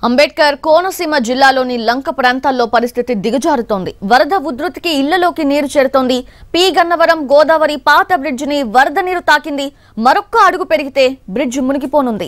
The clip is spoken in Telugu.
అంబేద్కర్ కోనసీమ జిల్లాలోని లంక ప్రాంతాల్లో పరిస్థితి దిగజారుతోంది. వరద ఉధృతికి ఇళ్లలోకి నీరు చేరుతోంది. పి గన్నవరం గోదావరి పాత బ్రిడ్జిని వరద నీరు తాకింది. మరొక్క అడుగు పెరిగితే బ్రిడ్జ్ మునిగిపోనుంది.